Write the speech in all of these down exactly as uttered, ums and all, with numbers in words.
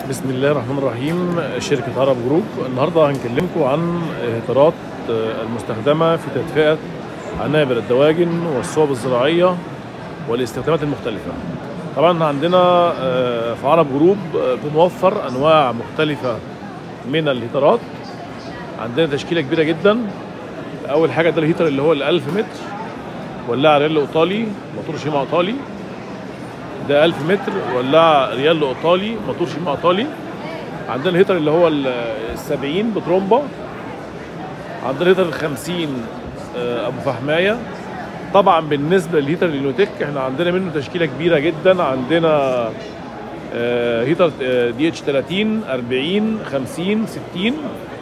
بسم الله الرحمن الرحيم. شركة عرب جروب النهارده هنكلمكم عن هيترات المستخدمة في تدفئة عنابر الدواجن والصوب الزراعية والاستخدامات المختلفة. طبعا عندنا في عرب جروب بنوفر أنواع مختلفة من الهيترات. عندنا تشكيلة كبيرة جدا. أول حاجة ده الهيتر اللي هو الألف متر، ولاعة ريال إيطالي، موتور شيما إيطالي. ده ألف متر، ولاعة ريال إيطالي، موتور شيما إيطالي. عندنا الهيتر اللي هو السبعين بترومبا. عندنا الهيتر الخمسين أبو فحماية. طبعا بالنسبة للهيتر اليونوتك احنا عندنا منه تشكيلة كبيرة جدا. عندنا هيتر دي اتش ثلاثين أربعين خمسين ستين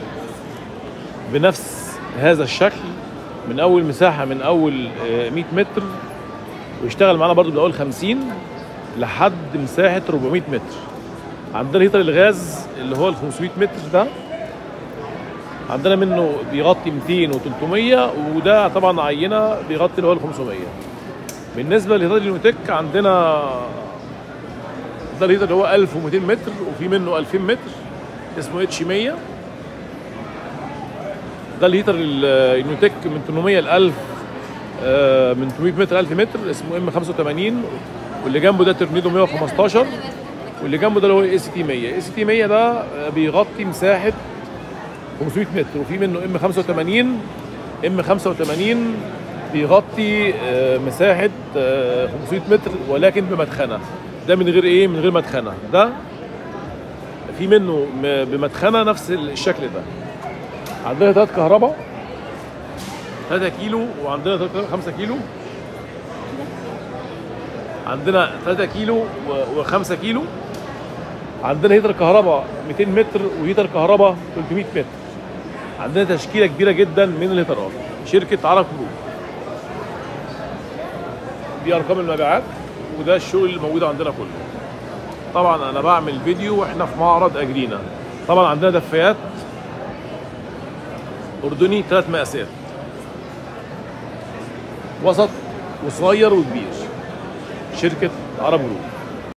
بنفس هذا الشكل، من أول مساحة من أول مية متر، ويشتغل معانا برضو من أول خمسين لحد مساحة أربعمية متر. عندنا الهيتر الغاز اللي هو ال خمسمية متر ده، عندنا منه بيغطي ميتين وتلتمية، وده طبعا عينة بيغطي اللي هو ال خمسمية. بالنسبة للهيتر اليونوتك عندنا ده الهيتر اللي هو ألف ومئتين متر، وفي منه ألفين متر اسمه اتش مية. ده الهيتر اليونوتك من تمنمية ل ألف، من تمنمية متر ألف متر اسمه ام خمسة وتمانين. واللي جنبه ده تورنيدو مية وخمستاشر، واللي جنبه ده اللي هو اي سي تي مية. اي سي تي مية ده بيغطي مساحه خمسمية متر، وفي منه ام خمسة وتمانين. ام خمسة وتمانين بيغطي مساحه خمسمية متر ولكن بمدخنه. ده من غير ايه؟ من غير مدخنه. ده في منه بمدخنه نفس الشكل ده. عندنا ثلاث كهرباء ثلاثة كيلو، وعندنا خمسة كيلو. عندنا ثلاثة كيلو و5 كيلو. عندنا هيتر كهرباء ميتين متر وهيتر كهرباء تلتمية متر. عندنا تشكيله كبيره جدا من الهيترات. شركه عرب جروب. دي ارقام المبيعات، وده الشغل اللي موجود عندنا كله. طبعا انا بعمل فيديو واحنا في معرض اجرينا. طبعا عندنا دفايات اردني ثلاث مقاسات، وسط وصغير وكبير. شركه عرب جروب.